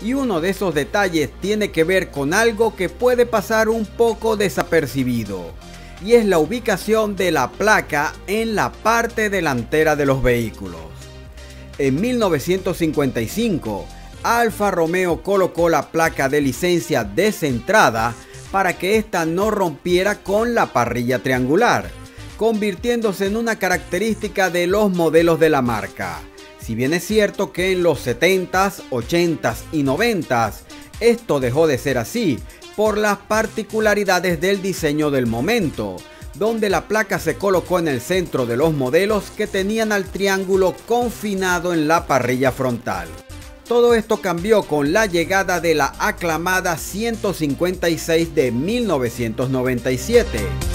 Y uno de esos detalles tiene que ver con algo que puede pasar un poco desapercibido, y es la ubicación de la placa en la parte delantera de los vehículos. En 1955, Alfa Romeo colocó la placa de licencia descentrada para que ésta no rompiera con la parrilla triangular, convirtiéndose en una característica de los modelos de la marca. Si bien es cierto que en los 70s, 80s y 90s esto dejó de ser así por las particularidades del diseño del momento, donde la placa se colocó en el centro de los modelos que tenían al triángulo confinado en la parrilla frontal. Todo esto cambió con la llegada de la aclamada 156 de 1997.